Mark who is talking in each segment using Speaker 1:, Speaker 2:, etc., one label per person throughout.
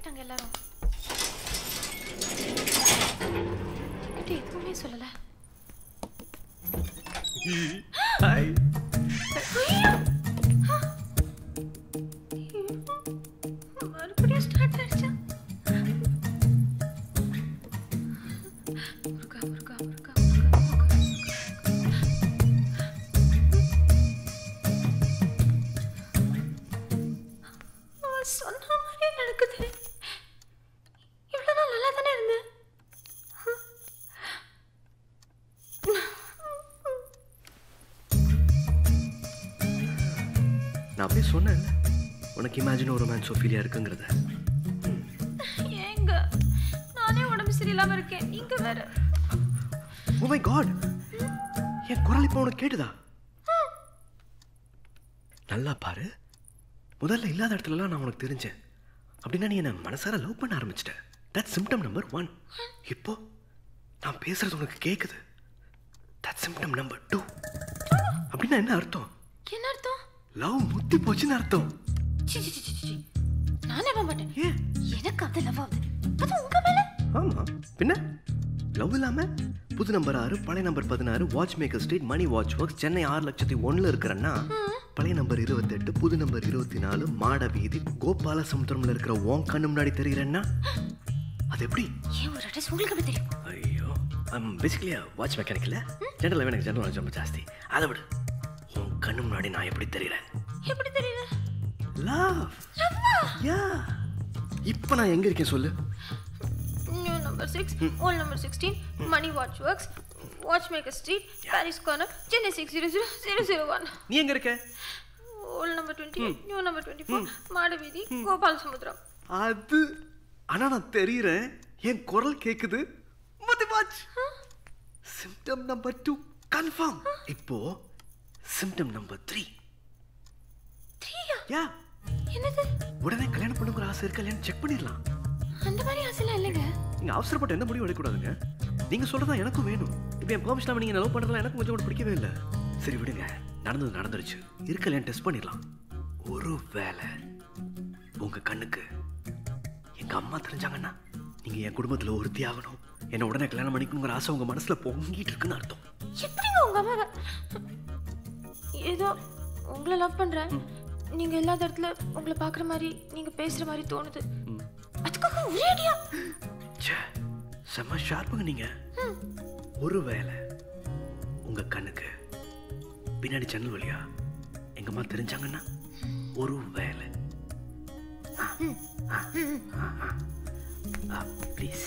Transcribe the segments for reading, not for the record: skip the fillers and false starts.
Speaker 1: ஆயிட்டாங்க எல்லாரும். கிட்ட எதுவுமே சொல்லல.
Speaker 2: ஹாய்.
Speaker 1: மறுபடியும் ஸ்டார்ட் ஆயிடுச்சா? சொன்ன மாதிரியே நடக்குது. இவ்வளவு நாள் நல்லா தானே இருந்தேன்.
Speaker 2: நான் அப்படியே சொன்னேன் உனக்கு இமேஜின் ஒரு ரொமான்ஸ் ஃபீலியா இருக்குங்கிறத.
Speaker 1: ஏங்க நானே உடம்பு சரியில்லாம இருக்கேன், நீங்க வேற.
Speaker 2: ஓ மை காட், என் குரல் இப்போ உனக்கு கேட்டுதா? நல்லா பாரு, முதல்ல இல்லாத இடத்துலலாம் நான் உனக்கு தெரிஞ்சேன். அப்படின்னா நீ என்ன மனசார லவ் பண்ண ஆரம்பிச்சிட்ட. That's symptom number 1. இப்போ நான் பேசுறது உனக்கு கேட்குது. That's symptom number 2. அப்படின்னா என்ன அர்த்தம்?
Speaker 1: என்ன அர்த்தம்?
Speaker 2: லவ் முத்தி போச்சுன்னு அர்த்தம்.
Speaker 1: நானே நம்ப மாட்டேன்.
Speaker 2: ஏன்?
Speaker 1: எனக்கு அது லவ் ஆகுது. அது உங்க மேல?
Speaker 2: ஆமா, பின்ன லவ் இல்லாம புது நம்பர் 6, பழைய number 16, watch maker street, Mani watch works, Chennai 6,01,000 இருக்கிறன்னா பழைய நம்பர் 28, புது நம்பர் 24, மாட வீதி, கோபால சமுத்திரம்ல இருக்கிற உன் கண்ணு முன்னாடி தெரியுறேன்னா அது எப்படி?
Speaker 1: ஏன் ஒரு அட்ரஸ் உங்களுக்கு எப்படி தெரியும்?
Speaker 2: ஐயோ, பேசிக்கலி வாட்ச் மெக்கானிக் இல்லை, ஜெனரல் எனக்கு ஜெனரல் நாலேஜ் ரொம்ப ஜாஸ்தி. அதை விடு, உன் கண்ணு முன்னாடி நான் எப்படி தெரியுறேன்?
Speaker 1: எப்படி தெரியுது?
Speaker 2: லவ். யா. இப்போ நான் எங்க இருக்கேன் சொல்லு?
Speaker 1: New number 6, old number 16, Mani watch works, watch maker street, Parry's corner, Chennai 600001.
Speaker 2: நீ எங்க இருக்க?
Speaker 1: ஓல்ட் நம்பர் 20, நியூ நம்பர் 24, மாட வீதி, கோபால சமுத்திரம்.
Speaker 2: அது ஆனா நான் தெரியுறேன், என் குரல் கேக்குது. Mathi watch. Symptom number 2 confirm. இப்போ சிம்டம் நம்பர் 3.
Speaker 1: 3யா?
Speaker 2: யா.
Speaker 1: என்னது?
Speaker 2: உடனே கல்யாணம் பண்ணுங்கிற ஆசை இருக்கா இல்லையான்னு செக் பண்ணிடலாம்.
Speaker 1: அந்த மாதிரி ஆசைலாம் இல்லைங்க.
Speaker 2: நீங்க அவசரப்பட்டு எந்த முடிவும் எடுக்கக்கூடாதுங்க. நீங்க சொல்றதா எனக்கும் வேணும். இப்போ என் பெர்மிஷன் நீங்க லவ் பண்றதுல எனக்கு கொஞ்சம் கூட பிடிக்கவே இல்லை. சரி விடுங்க, நடந்தது நடந்துருச்சு. இருக்கலையான்னு டெஸ்ட் பண்ணிடலாம். ஒரு வேளை உங்க கண்ணுக்கு எங்க அம்மா தெரிஞ்சாங்கன்னா நீங்க என் குடும்பத்துல ஒருத்தி ஆகணும், என்ன உடனே கல்யாணம் பண்ணிக்கணுங்கிற ஆசை உங்க மனசுல பொங்கிட்டு இருக்குன்னு அர்த்தம்.
Speaker 1: எப்படிங்க உங்க அம்மா? ஏதோ உங்களை லவ் பண்றேன், நீங்க இல்லாத இடத்துல உங்களை பாக்குற மாதிரி நீங்க பேசுற மாதிரி தோணுது. அதுக்காக ஒரே அடியா?
Speaker 2: ச்சே, செம்ம ஷார்ப்புங்க நீங்க. ஒருவேளை உங்க கண்ணுக்கு பின்னாடி ஜன்னல் வழியா எங்க அம்மா தெரிஞ்சாங்கன்னா ஒரு வேளை ப்ளீஸ்.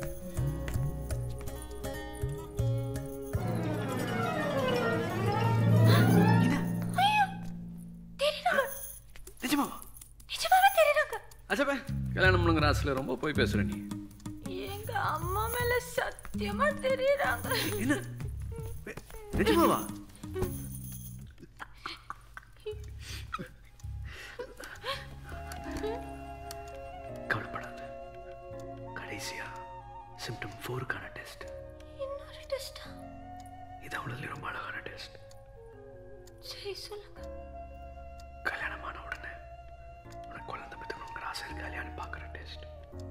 Speaker 2: அச்சப்பா, கல்யாணம் பண்ணுங்கிற ஆசையில் ரொம்ப போய் பேசுற நீ.
Speaker 1: எங்க அம்மா மேல சத்தியமா தெரியுறாங்க.
Speaker 2: என்ன நிஜமாவா? கவலைப்படாத, கடைசியா சிம்டம் 4க்கான டெஸ்ட்.
Speaker 1: இன்னொரு டெஸ்டா?
Speaker 2: இது அவ்வளவு ரொம்ப அழகான டெஸ்ட்.
Speaker 1: சரி சொல்லுங்க.
Speaker 2: கல்யாணமான உடனே உனக்கு குழந்தை பெற்றுக்கணுங்கிற ஆசை இருக்கா இல்லையான்னு பார்க்குற டெஸ்ட்.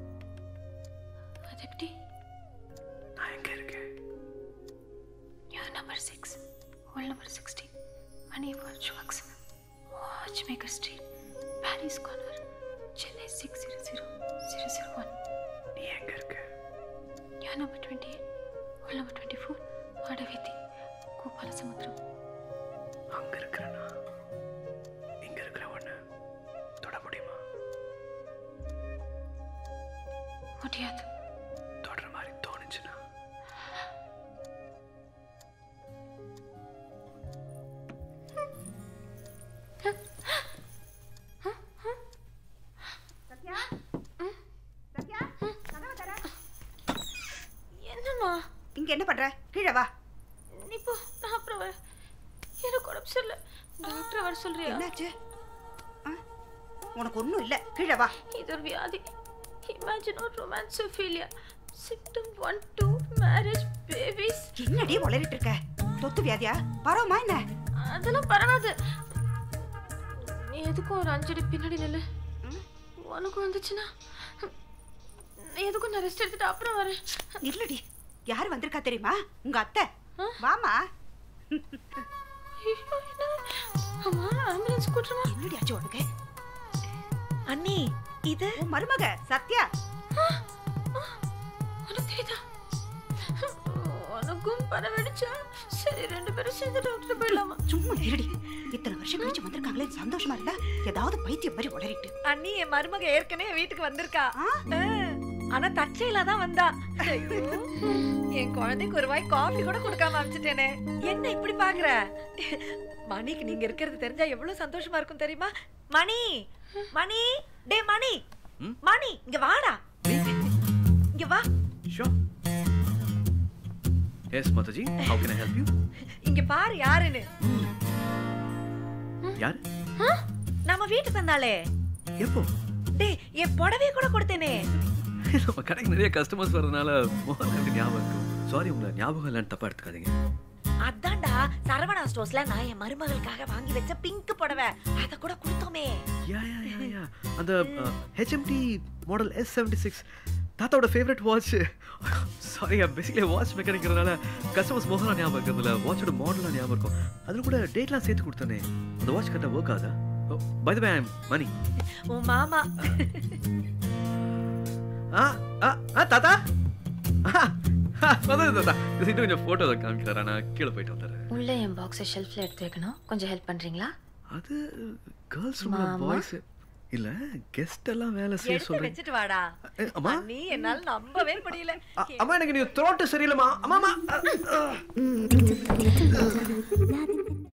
Speaker 1: அது எப்படி?
Speaker 2: நான் எங்க இருக்கேன்?
Speaker 1: New number 6, old number 16, Mani watch works, watch maker street, Parry's corner, Chennai 600001.
Speaker 2: நீ எங்க இருக்க?
Speaker 1: நியூ நம்பர் 28, ஓல்ட் நம்பர் 24, மாட வீதி, கோபால சமுத்திரம்.
Speaker 2: அங்க இருக்கிறனா இங்க இருக்கிற ஒண்ணு தொட முடியுமா?
Speaker 1: முடியாது.
Speaker 2: தொடர மாதிரி தோணுச்சுன்னா
Speaker 1: என்னம்மா
Speaker 3: இங்க என்ன பண்ற? கீழே வா.
Speaker 1: நீ போ, நான் அப்புறம் வரேன். எனக்கு உடம்பு சரியில்லை, டாக்டர் வர சொல்றியா?
Speaker 3: என்னாச்சு? உனக்கு ஒன்றும் இல்லை, கீழே வா.
Speaker 1: இது ஒரு வியாதி, இமேஜின் ஒரு ரொமான்சோஃபீலியா. Symptom 1, 2, marriage, babies.
Speaker 3: என்னடி உளறிட்டு இருக்க? தொத்து வியாதியா? பரவமா என்ன?
Speaker 1: அதெல்லாம் பரவாது. நீ எதுக்கும் ஒரு 5 அடி பின்னாடி நில்லு. உனக்கு வந்துச்சுன்னா எதுக்கும் நான் ரெஸ்ட் எடுத்துட்டு அப்புறம் வரேன்.
Speaker 3: இல்லடி, யார் வந்திருக்கா தெரியுமா? உங்க அத்தை. வாமா.
Speaker 1: ஐயோ, என்ன? அம்மா, ஆம்புலன்ஸ் கூட்டுமா?
Speaker 3: என்னடி ஆச்சு உனக்கு?
Speaker 4: அண்ணி, இது
Speaker 3: உன் மருமக சத்யா.
Speaker 1: உனக்கு தெரியுதா? உனக்கும் பணம் வெடிச்சா? சரி, 2 பேரும் சேர்ந்து டாக்டர் போயிடலாமா?
Speaker 3: சும்மா இருடி. இத்தனை வருஷம் கழிச்சு வந்திருக்காங்களே, சந்தோஷமா இருந்தா ஏதாவது பைத்தியம் மாதிரி உளறிட்டு.
Speaker 4: அண்ணி, என் மருமக ஏற்கனவே வீட்டுக்கு வந்திருக்கா. ஆனா தற்செயலா தான் வந்தா. ஐயோ, என் குழந்தைக்கு ஒரு வாய் காஃபி கூட கொடுக்காம அனுப்பிச்சிட்டேனே. என்ன இப்படி பாக்குற? மணிக்கு நீங்க இருக்கிறது தெரிஞ்சா எவ்வளவு சந்தோஷமா இருக்கும் தெரியுமா? மணி, மணி, டே மணி, மணி, இங்க வாடா. இங்க வா.
Speaker 2: Sure. Yes, Mataji. How can I help you?
Speaker 4: இங்க பாரு யாருன்னு.
Speaker 2: யார்?
Speaker 4: நம்ம வீட்டுக்கு வந்தாளே.
Speaker 2: எப்போ?
Speaker 4: டேய், என் புடவைய கூட கொடுத்தேனே.
Speaker 2: நம்ம கடைக்கு நிறைய கஸ்டமர்ஸ் வரதுனால மோகனுக்கு ஞாபகம் இருக்கு. சாரி, உங்களை ஞாபகம் இல்லைன்னு தப்பா எடுத்துக்காதீங்க.
Speaker 4: அதான்டா, சரவணா ஸ்டோர்ஸ்ல நான் என் மருமகளுக்காக வாங்கி வச்ச பிங்க் புடவை, அத கூட கொடுத்தோமே.
Speaker 2: யா. அந்த HMT மாடல் S76 தாத்தாவோட favourite watch. Sorry, basically watch மெக்கானிக்கிறதுனால கஸ்டமர்ஸ் மோகனா ஞாபகம் இருக்கிறதுல வாட்சோட மாடலாம் ஞாபகம் இருக்கும். அதில் கூட டேட்லாம் சேர்த்து கொடுத்தனே. அந்த வாட்ச் கரெக்டாக ஒர்க் ஆகுதா? By the way, I am Mani.
Speaker 4: உன் மாமா.
Speaker 2: தாத்தா தாத்தா இன்னும் கொஞ்சம் ஃபோட்டோ காமிக்கிறாரா? நான் கீழே போயிட்டு வந்துடுறேன்.
Speaker 1: உள்ள என் பாக்ஸை ஷெல்ஃப்ல எடுத்து வைக்கணும். கொஞ்சம் ஹெல்ப் பண்றீங்களா?
Speaker 2: அது கேர்ள்ஸ் ரூம்ல பாய்ஸ் இல்ல, கெஸ்ட் எல்லாம் வேலை செய்ய
Speaker 4: எடுத்து
Speaker 2: சொல்றேன்.
Speaker 4: வச்சிட்டு வாடா.
Speaker 2: அம்மா,
Speaker 4: நீ என்னால நம்பவே முடியல.
Speaker 2: அம்மா எனக்கு நீ த்ரோட் சரியில்லைமா. அம்மா